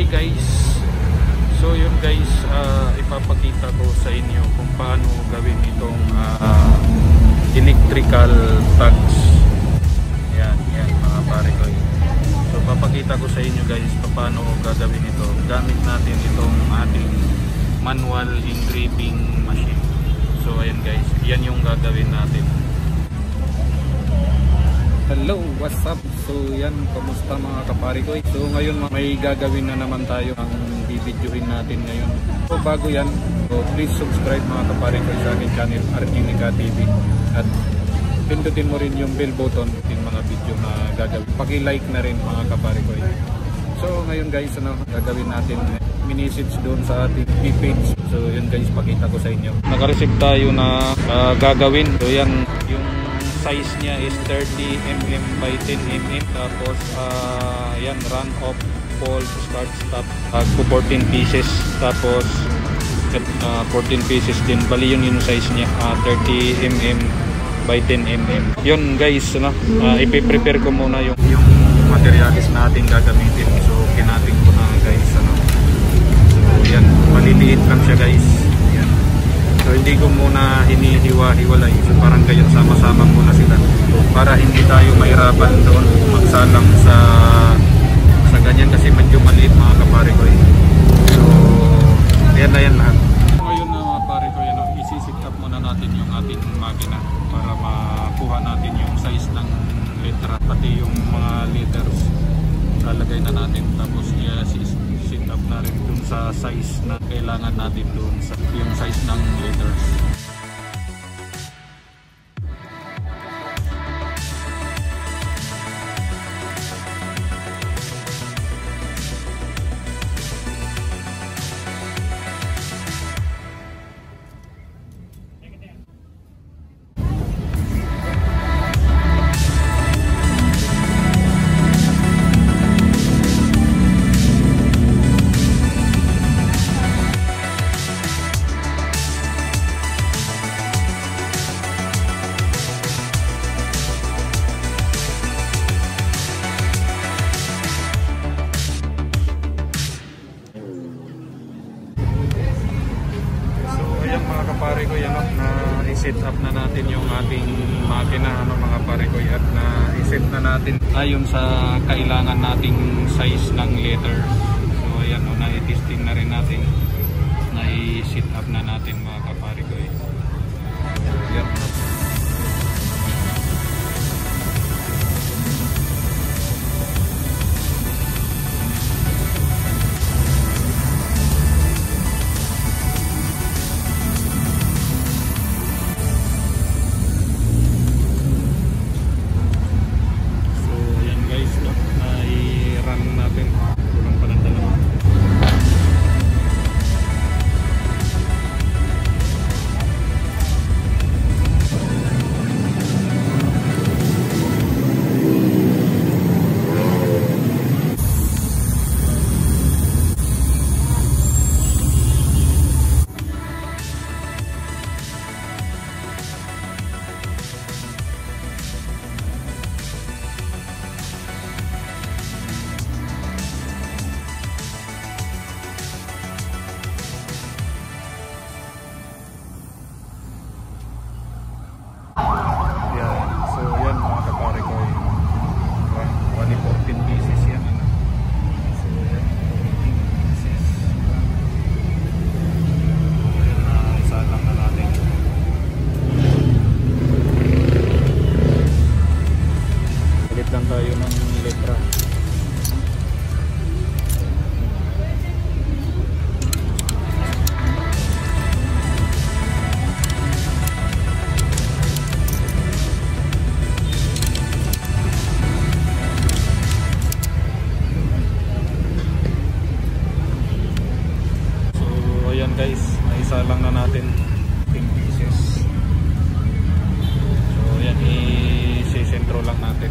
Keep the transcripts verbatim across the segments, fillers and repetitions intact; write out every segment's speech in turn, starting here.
guys. So yun guys, uh, ipapakita ko sa inyo kung paano gawin itong uh, electrical tags. Yan, yan mga pare ko. So papakita ko sa inyo guys paano gagawin ito. Gamit natin itong ating manual engraving machine. So ayan guys, yan yung gagawin natin. Hello, what's up? So yan, kamusta mga kapari ko? So ngayon may gagawin na naman tayo ang bibidyohin natin ngayon. So bago yan, so please subscribe mga kapari ko sa aking channel Arkinica T V. At pindutin mo rin yung bell button yung mga video na gagawin. Paki-like na rin mga kapari ko. So ngayon guys, ano gagawin natin? Mini-message doon sa ating page. So yun guys, pakita ko sa inyo. Naka-receive tayo na uh, gagawin. So yan, yung size niya is thirty millimeters by ten millimeters. Tapos uh, yan, run off, pole, start, stop. Uh, fourteen pieces. Tapos uh, fourteen pieces din. Bali yun yung size niya. Uh, thirty millimeters by ten millimeters. Yun guys, ano, uh, ipiprepare ko muna yung, yung materials natin gagamitin. So kinating ko na guys. Ano. So yan, maliliit lang siya guys. So hindi ko muna hinihiwa-hiwalay. So parang ganyan, sama-sama muna sila. So, para hindi tayo mahirapan doon magsalang sa sa ganyan kasi medyo maliit mga kapare ko. Eh. So yan na yan lahat. Ngayon na mga pare ko, yan, isi-sit up muna natin yung ating makina para makuha natin yung size ng letra. Pati yung mga letters lalagay na natin. Tapos i-sit up na rin dun sa size na kailangan natin doon sa yung size ng letters. Pare ko yan, na i-set up na natin yung ating makina ano mga pare ko, at na i-set na natin ayon sa kailangan nating size ng letter. So ayan, no, na i-testing na rin natin, na i-set up na natin mga kapare ko. Yan. Guys, naisa lang na natin ten pieces. So yan, i-sentro lang natin.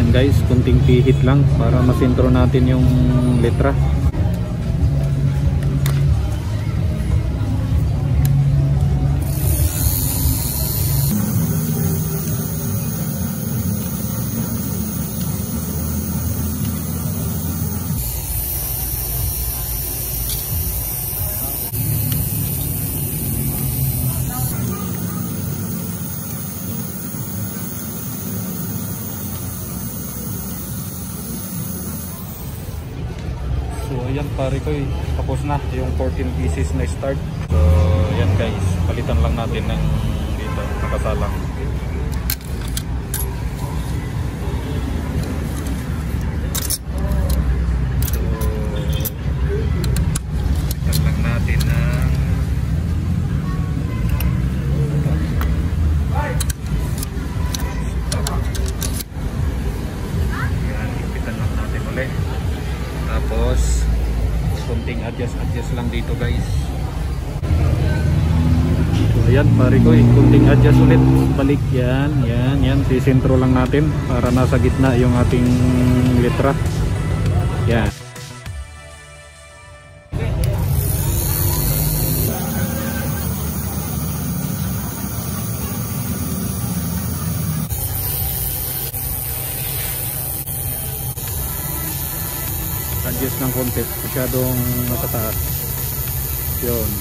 Ayan guys, kunting pihit lang para masintro natin yung letra. So ayan pare ko, tapos na yung fourteen pieces na start. So ayan guys, palitan lang natin ng dito nakasalang. So palitan lang natin ng ayan, ipitan lang natin ulit. Tapos konting adjust adjust lang dito guys. So ayan pare ko, konting adjust ulit, balik yan, yan, yan, sisentro lang natin para nasa gitna yung ating letra. Yan. Adjust ng konti, masyadong matataas. Yun.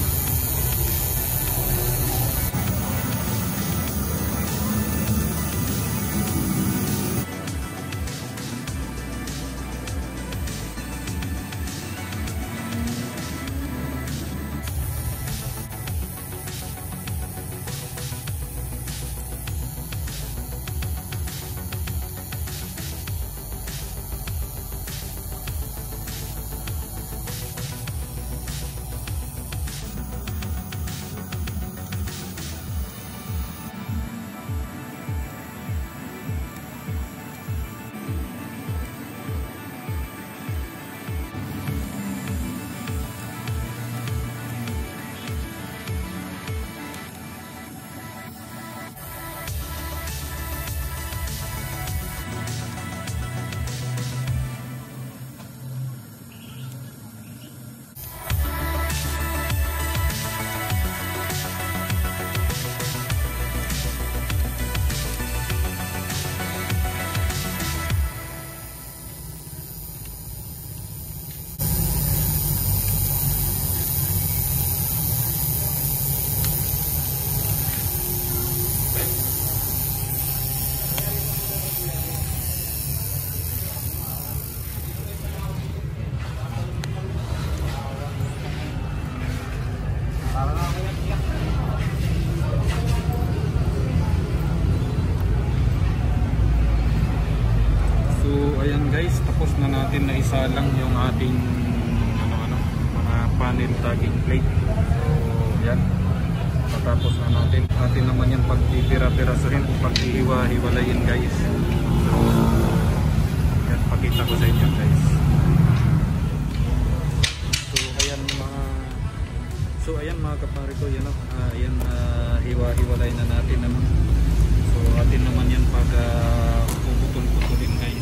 Guys, tapos na natin na isalang yung ating ano ano mga panel tagging plate. So yan, patapos na natin. Atin naman yan pagpipira-pirasuhin, paghihiwa-hiwalayin guys. So yan, pakita ko sa inyo guys. So ayan mga so ayan mga kapare ko, yan o uh, yan, uh, hiwa-hiwalay na natin naman. So atin naman yan pag uh, puputol-putulin guys.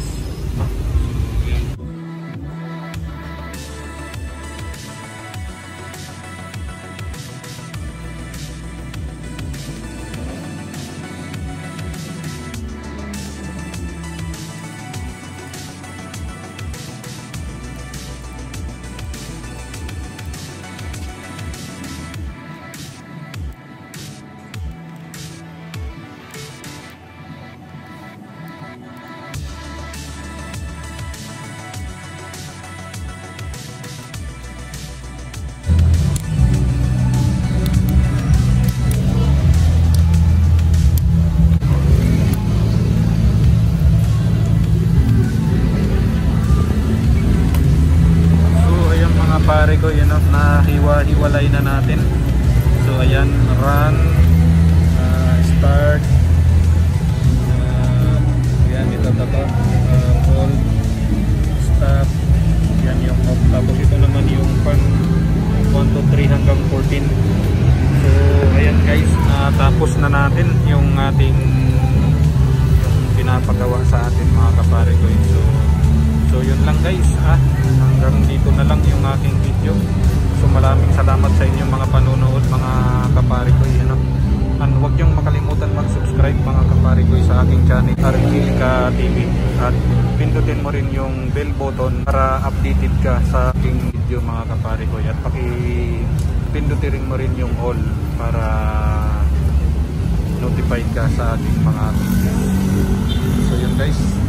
Pare ko, yun, na hiwa-hiwalay na natin. So ayan, run, uh, start, uh, yan ito ito, uh, hold, stop, yan yung off. Tapos ito naman yung pan one to three hanggang fourteen. So ayan guys, uh, tapos na natin yung ating yung pinapagawa sa atin mga kapatid. kapare ko. So, so yun lang guys, ah, hanggang dito na lang yung aking video. So maraming salamat sa inyong mga panunood mga kapare ko. Ano? And huwag niyong makalimutan mag-subscribe mga kapare ko sa aking channel Archilka T V, at pindutin mo rin yung bell button para updated ka sa aking video mga kapare ko, at paki-pindutin mo rin yung all para notified ka sa ating mga video. So yun guys,